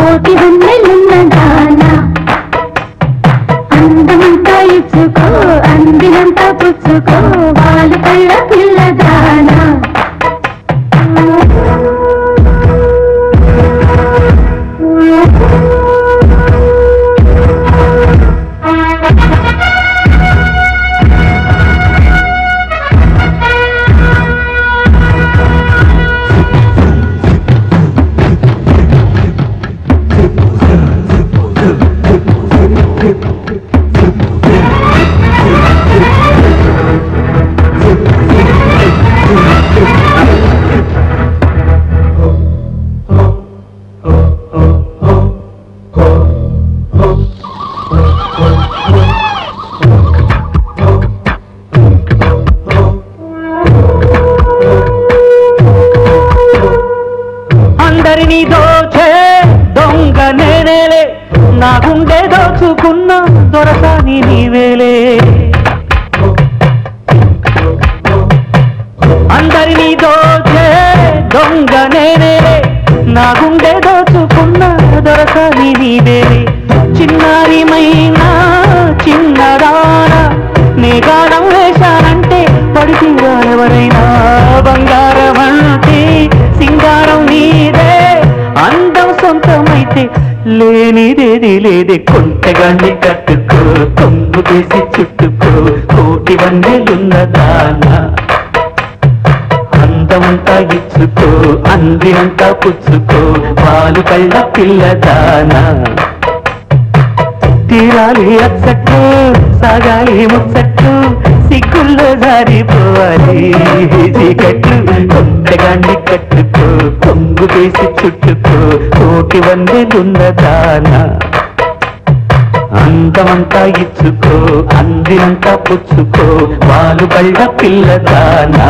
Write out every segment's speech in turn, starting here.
కోటి వెన్నెలున్నదానా అందమంతా ఇచ్చుకో అందినంతా పుచ్చుకో వాళ్ళు కళ్ళ పిల్లదానా అందరినీ దోచే దొంగ నేనేలే నా గుండె దోచుకున్న దొరసాని నీవేలే అందరినీ దోచే దొంగ నేనేలే నా గుండె దోచుకున్న దొరసాని నీవేలే చిన్నారిమైనా చిన్నదానా నీ గానం వేశానంటే పడితే ఎవరైనా బంగారం అంటే సింగారం నీదే అందం సొంతమైతే లేనిదేది లేదే కొంటగాన్ని కట్టుకో కొంగు తీసి చుట్టుకో కోటి వన్నెలున్నదానా అందమంతా ఇచ్చుకో అందినంతా పుచ్చుకో పాలు కళ్ళ పిల్లదానా తీరాలి అచ్చట్టు సాగాలి ముచ్చట్టు సిగ్గుల్లో జారిపోవాలి చీకట్లు కొంటగాన్ని కట్టుకో కొంగు వేసి చుట్టుకో కోటి వన్నెలున్నదానా అందమంతా ఇచ్చుకో అందినంతా పుచ్చుకో పాలు కళ్ళ పిల్లదానా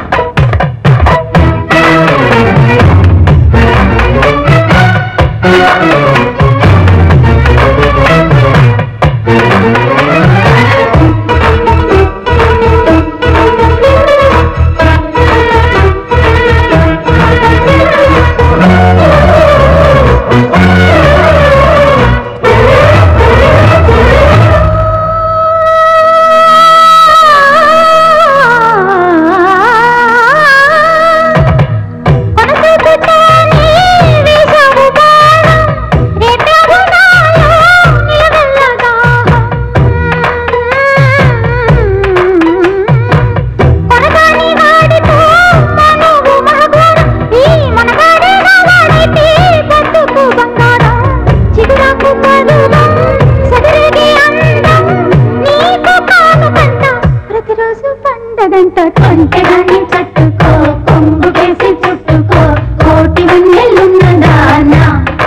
కొంటగాన్ని కట్టుకో కొంగు వేసి చుట్టుకో కోటి వన్నెలున్నదానా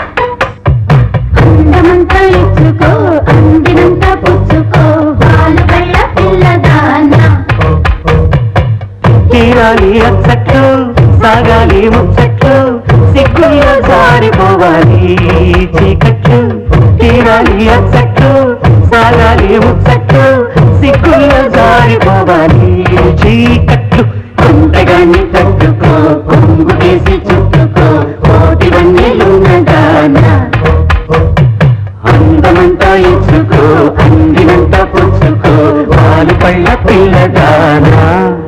అందమంతా ఇచ్చుకో అందినంతా పుచ్చుకో వాళ్ళు కళ్ళ పిల్లదానా తీరాలి అచ్చట్లు సాగాలి ముచ్చట్లు సిగ్గుల్లో జారిపోవాలి చీకట్లు తీరాలి అచ్చట్లు సాగాలి ముచ్చట్లు సిగ్గుల్లో జారిపోవాలి చీకట్లు కొంటగాన్ని కట్టుకో కొంగు వేసి చుట్టుకో కోటి వన్నెలున్నదానా అందమంతా ఇచ్చుకో అందినంతా పుచ్చుకో పాలు పళ్ళ పిల్లదానా